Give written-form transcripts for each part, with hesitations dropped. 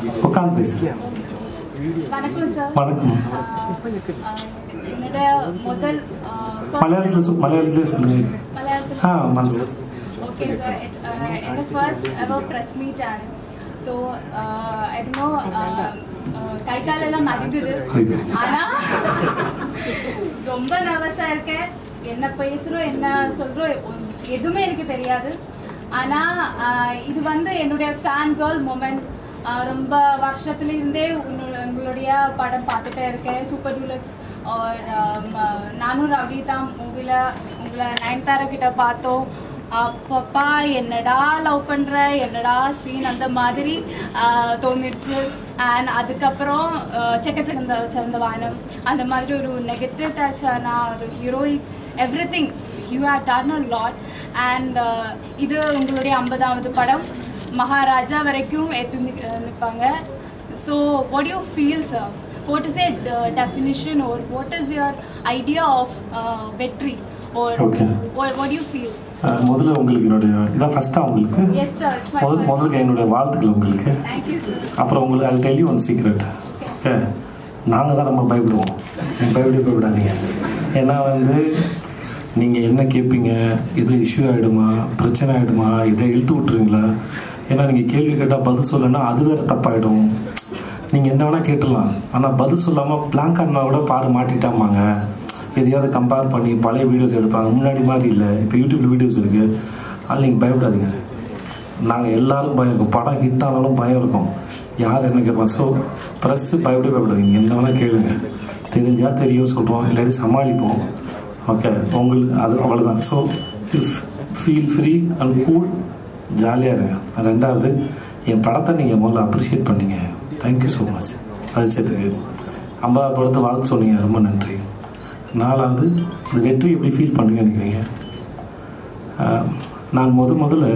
உட்காந்து பேசு. வணக்கம் சார். வணக்கம். என்னோட முதல் மலையாளத்தில் சொல்லுங்க. மனசு ஓகே சார். என்னோட ஃபர்ஸ்ட் எவர் ப்ரெஸ் மீட் ആണ്. ஸோ ஐ டோன்ட் நோ, கை காலெல்லாம் நடுங்குது. ஆனால் ரொம்ப நர்வஸாக இருக்கேன். என்ன பேசுகிறோம் என்ன சொல்கிறோம் எதுவுமே எனக்கு தெரியாது. ஆனால் இது வந்து என்னுடைய ஃபேன் கேர்ள் மூமெண்ட். ரொம்ப வருஷத்துலேருந்தே உங்களுடைய படம் பார்த்துட்டே இருக்கேன். சூப்பர் டூலக்ஸ் நானும் ரவி தான் மூவியில் உங்களை நயன்தாரா கிட்ட பார்த்தோம். அப்பப்பா என்னடா லவ் பண்ணுற என்னடா சீன் அந்த மாதிரி தோணிடுச்சு. அண்ட் அதுக்கப்புறம் சிறந்த வானம் அந்த மாதிரி ஒரு நெகட்டிவ் டச்சான ஒரு heroic everything you have done a lot. And இது உங்களுடைய 50வது படம். மகாராஜா வரைக்கும் ஏற்றி நிற்பாங்க. So what you feel sir? What is it definition or what is your idea of வெற்றி or what do you feel? முதல்ல உங்களுக்கு என்னுடைய இதான் ஃபர்ஸ்ட்டாக உங்களுக்கு முதல்ல என்னுடைய வாழ்த்துக்கள் உங்களுக்கு. அப்புறம் உங்களுக்கு I'll tell you one secret. Okay, நாங்கள் தான் ரொம்ப பயப்படுவோம். நீங்கள் பயப்படாதீங்க. ஏன்னா வந்து நீங்கள் என்ன கேட்பீங்க, எது இஷ்யூ ஆகிடுமா, பிரச்சனை ஆகிடுமா, இதை இழுத்து விட்டுருங்களா? ஏன்னா நீங்கள் கேள்வி கேட்டால் பதில் சொல்லணும்னா அது வேறு தப்பாகிடும். நீங்கள் என்ன வேணால் கேட்டுடலாம், ஆனால் பதில் சொல்லாமல் பிளாங்கானா கூட பாரு மாட்டிட்டாமாங்க. எதையாவது கம்பேர் பண்ணி பழைய வீடியோஸ் எடுப்பாங்க. முன்னாடி மாதிரி இல்லை, இப்போ யூடியூப்பில் வீடியோஸ் இருக்குது. அதில் நீங்கள் பயப்படாதீங்க. நாங்கள் எல்லோரும் பயம் இருக்கும். படம் ஹிட் ஆனாலும் பயம் இருக்கும். யார் என்ன கேட்பாங்க. ஸோ ப்ரெஸ்ஸு பயப்படாதீங்க. என்ன வேணால் கேளுங்க. தெரிஞ்சால் தெரியும் சொல்கிறோம், இல்லாட்டி சமாளிப்போம். ஓகே, உங்களுக்கு அது அவ்வளோதான். So feel free and cool, ஜாலியாக இருங்க. ரெண்டாவது, என் படத்தை நீங்கள் முதல்ல அப்ரிஷியேட் பண்ணீங்க. Thank you so much. ரசிச்சதுக்கு 50 படத்தை வாழ்த்து சொன்னீங்க, ரொம்ப நன்றி. 4வது, இந்த வெற்றி எப்படி ஃபீல் பண்ணுறீங்கன்னு நினைக்கிறீங்க? நான் முதல்ல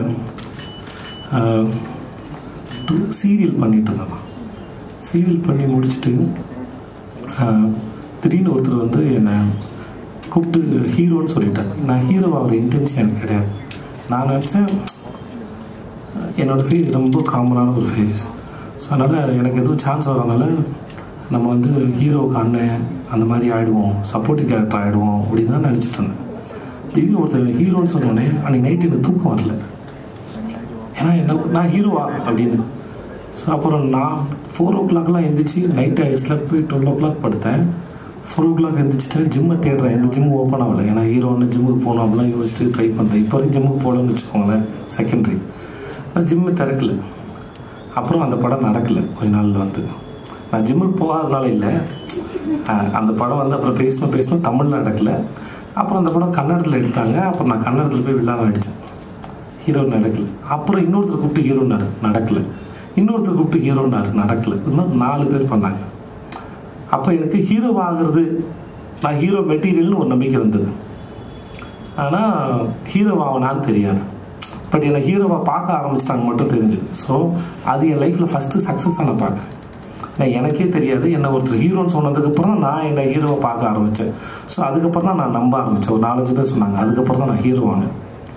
சீரியல் பண்ணிகிட்டு இருந்தேன். சீரியல் பண்ணி முடிச்சுட்டு திடீர்னு ஒருத்தர் வந்து என்னை கூப்பிட்டு ஹீரோன்னு சொல்லிட்டார். நான் ஹீரோ ஆகிற இன்டென்ஷன் எனக்கு கிடையாது. நான் நினச்சேன் என்னோடய ஃபேஸ் ரொம்ப காமனான ஒரு ஃபேஸ். ஸோ அதனால் எனக்கு எதுவும் சான்ஸ் வரனால நம்ம வந்து ஹீரோவுக்கு அண்ணன் அந்த மாதிரி ஆகிடுவோம், சப்போர்ட்டிவ் கேரக்டர் ஆகிடுவோம் அப்படின்னு தான் நினச்சிட்டு இருந்தேன். திடீர்னு ஒருத்தர் ஹீரோன்னு சொன்னோடனே அன்றைக்கி நைட்டு எனக்கு தூக்கம் வரல. ஏன்னா நான் ஹீரோவா அப்படின்னு. ஸோ அப்புறம் நான் 4 o'clock எழுந்திரிச்சு நைட்டு ஸ்லெப் போய் 12 o'clock படுத்தேன். 4 o'clock எழுந்திரிச்சிட்டு ஜிம்மை தேடுறேன். எந்த ஜிம்மு ஓப்பன் ஆகலை. ஏன்னா ஹீரோன்னு ஜிம்முக்கு போகணும் அப்படிலாம் யோசிச்சுட்டு ட்ரை பண்ணுறேன். இப்போ வரைக்கும் ஜிம்முக்கு போகலன்னு வச்சுக்கோங்களேன், செகண்டரி. நான் ஜிம்மு திறக்கலை. அப்புறம் அந்த படம் நடக்கலை. கொஞ்ச நாளில் வந்து நான் ஜிம்முக்கு போகாதனால இல்லை, அந்த படம் வந்து அப்புறம் பேசணும் தமிழில் நடக்கலை. அப்புறம் அந்த படம் கன்னடத்தில் எடுத்தாங்க. அப்புறம் நான் கன்னடத்தில் போய் விழாவை அடித்தேன். ஹீரோ நடக்கலை. அப்புறம் இன்னொருத்தர் கூப்பிட்டு ஹீரோனாரு, நடக்கலை. இன்னொருத்தர் கூப்பிட்டு ஹீரோனாரு, நடக்கலை. இது மாதிரி 4 பேர் பண்ணாங்க. அப்போ எனக்கு ஹீரோ ஆகிறது, நான் ஹீரோ மெட்டீரியல்னு ஒரு நம்பிக்கை வந்தது. ஆனால் ஹீரோ ஆகனான்னு தெரியாது. பட் என்னை ஹீரோவாக பார்க்க ஆரம்பிச்சிட்டாங்க மட்டும் தெரிஞ்சுது. ஸோ அது என் லைஃப்பில் ஃபஸ்ட்டு சக்ஸஸாக நான் பார்க்குறேன். நான் எனக்கே தெரியாது, என்னை ஒருத்தர் ஹீரோன்னு சொன்னதுக்கப்புறம் நான் என்னை ஹீரோவை பார்க்க ஆரம்பித்தேன். ஸோ அதுக்கப்புறம் தான் நான் நம்ப ஆரம்பித்தேன். ஒரு 4-5 பேர் சொன்னாங்க. அதுக்கப்புறம் தான் நான் ஹீரோ ஆனேன்.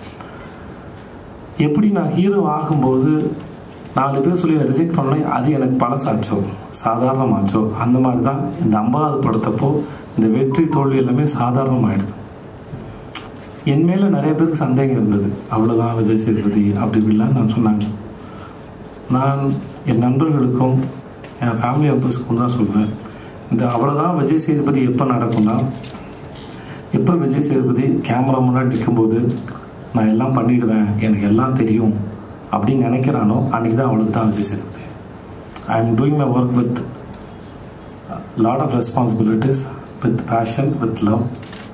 எப்படி நான் ஹீரோ ஆகும்போது 4 பேர் சொல்லி ரிஜெக்ட் பண்ணேன், அது எனக்கு பழசாச்சோ சாதாரணமாச்சோ அந்த மாதிரி தான் இந்த 50வது படத்தப்போ இந்த வெற்றி தோல்வி எல்லாமே சாதாரணமாகிடுது. என் மேலே நிறைய பேருக்கு சந்தேகம் இருந்தது. அவ்வளோதான் விஜய் சேதுபதி அப்படி இப்படிலாம் நான் சொன்னாங்க. நான் என் நண்பர்களுக்கும் என் ஃபேமிலி மெம்பர்ஸுக்கும் தான் சொல்வேன், இந்த அவ்வளோதான் விஜய் சேதுபதி எப்போ நடக்கும்னா, எப்போ விஜய் சேதுபதி கேமரா முன்னாடி நிற்கும்போது நான் எல்லாம் பண்ணிவிடுவேன், எனக்கு எல்லாம் தெரியும் அப்படின்னு நினைக்கிறானோ அன்றைக்கி தான் அவளுக்கு தான் Vijay Sethupathi. I am doing my work with lot of responsibilities, with passion, with love.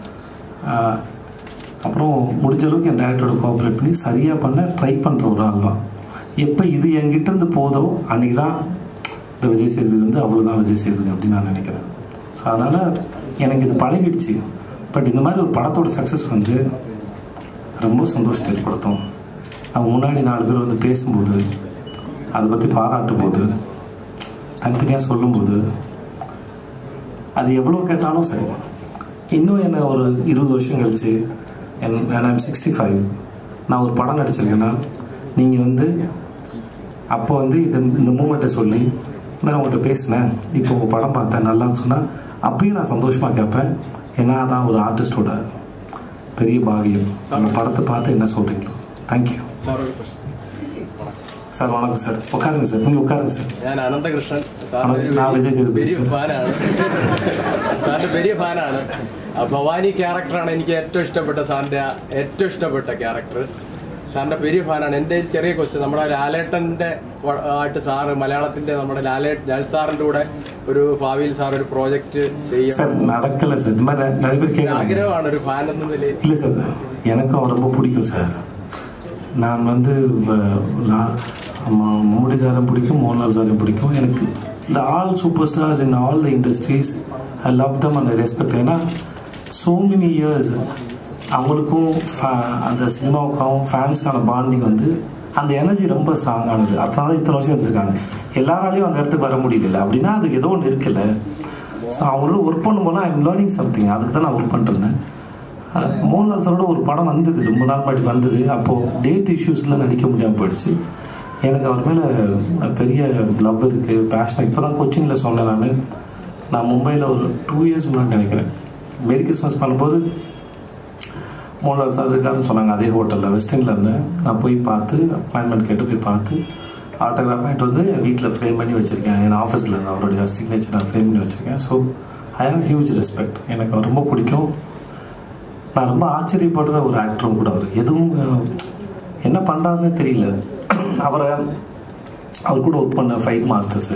அப்புறம் முடிஞ்ச அளவுக்கு என் டேரக்டரோட கோஆப்ரேட் பண்ணி சரியாக பண்ண ட்ரை பண்ணுற ஒரு ஆள் தான். எப்போ இது என்கிட்டேருந்து போதோ அன்றைக்கி தான் இந்த விஜய் சேதுபதி வந்து அவ்வளோதான் விஜய் சேதுபதி அப்படின்னு நான் நினைக்கிறேன். ஸோ அதனால் எனக்கு இது பழகிடுச்சு. பட் இந்த மாதிரி ஒரு படத்தோட சக்ஸஸ் வந்து ரொம்ப சந்தோஷத்தை ஏற்படுத்தும். நம்ம முன்னாடி 4 பேர் வந்து பேசும்போது, அதை பற்றி பாராட்டும் போது, தனித்தனியாக சொல்லும்போது, அது எவ்வளோ கேட்டாலும் சரி. இன்னும் என்ன ஒரு 20 வருஷம் கழிச்சு I'm 65, நான் ஒரு படம் நடிச்சிருக்கேன்னா நீங்கள் வந்து அப்போ வந்து இந்த மூமெண்ட்டை சொல்லி நான் உங்கள்கிட்ட பேசினேன், இப்போ உங்கள் படம் பார்த்தேன் நல்லான்னு சொன்னால் அப்பயும் நான் சந்தோஷமாக கேட்பேன். ஏன்னா தான் ஒரு ஆர்டிஸ்டோட பெரிய பாகியம். அந்த படத்தை பார்த்து என்ன சொல்கிறீங்களோ. Thank you sir. வணக்கம் சார். உட்காருங்க சார். நீங்கள் உட்காருங்க சார். ഞാൻ അനന്തകൃഷ്ണൻ. நான் വിജയ് சேதுபதி ഫാനാണ്. സാറിൻ്റെ വലിയ ഫാനാണ്. ഭവാനി ക്യാരക്ടറാണ് എനിക്ക് ഏറ്റവും ഇഷ്ടപ്പെട്ട, സാറിൻ്റെ ഏറ്റവും ഇഷ്ടപ്പെട്ട ക്യാരക്ടർ. സാറിൻ്റെ വലിയ ഫാനാണ്. എൻ്റെ ചെറിയ ക്വസ്റ്റ്യൻ, നമ്മുടെ ലാലേട്ടൻ്റെ ആയിട്ട് സാറ് മലയാളത്തിൻ്റെ നമ്മുടെ ലാൽ സാറിൻ്റെ കൂടെ ഒരു ഭാവിയിൽ സാർ ഒരു പ്രോജക്റ്റ് சார் நடக்கலை சார். இது மாதிரி நிறைய பேர் கேட்குறாங்க. ആഗ്രഹമാണ് ഒരു ഫാൻ എന്ന നിലയിൽ. இல்லை சார், எனக்கும் ரொம்ப பிடிக்கும் சார். நான் வந்து மம்முட்டி சாரையும் பிடிக்கும், மோகன்லால் சாரையும் பிடிக்கும். எனக்கு இந்த all super stars in all the industries I love them and I respect. ஏன்னா ஸோ மெனி இயர்ஸ் அவங்களுக்கும் அந்த சினிமாவுக்காகவும் ஃபேன்ஸ்க்கான பாண்டிங் வந்து அந்த எனர்ஜி ரொம்ப ஸ்ட்ராங்கானது. அதனால இத்தனை வருஷம் இருந்திருக்காங்க. எல்லாராலையும் அந்த இடத்துக்கு வர முடியல அப்படின்னா அதுக்கு ஏதோ ஒன்று இருக்குல்ல. ஸோ அவங்களோட ஒர்க் பண்ணும்போது ஐ எம் லேர்னிங் சம்திங். அதுக்கு தான் நான் ஒர்க் பண்ணிருந்தேன். மோகன்லால் சாரோட ஒரு படம் வந்தது, ரொம்ப நாள் முன்னாடி வந்தது. அப்போது டேட் இஷ்யூஸில் நடிக்க முடியாமல் போயிடுச்சு. எனக்கு அவர் மேலே பெரிய லவ் இருக்குது, பேஷன். இப்போ தான் கொச்சினில் சொன்னேன். நான் மும்பையில் ஒரு 2 years முன்னாடி நினைக்கிறேன், மேரி கிறிஸ்மஸ் பண்ணும்போது மோகன்லால் சார் இருக்காருன்னு சொன்னாங்க. அதே ஹோட்டலில் வெஸ்டர்னில் இருந்தேன். நான் போய் பார்த்து அப்பாயின்மெண்ட் கேட்டு போய் பார்த்து ஆட்டோகிராஃப் ஆகிட்டு வந்து வீட்டில் ஃப்ரேம் பண்ணி வச்சுருக்கேன். என் ஆஃபீஸில் இருந்து அவருடைய சிக்னேச்சர் நான் ஃப்ரேம் பண்ணி வச்சுருக்கேன். So I have huge respect. எனக்கு அவர் ரொம்ப பிடிக்கும். நான் ரொம்ப ஆச்சரியப்படுற ஒரு ஆக்டரும் கூட அவர். எதுவும் என்ன பண்ணுறாருன்னு தெரியல. அவர் கூட ஒர்க் பண்ண ஃபைட் மாஸ்டர்ஸு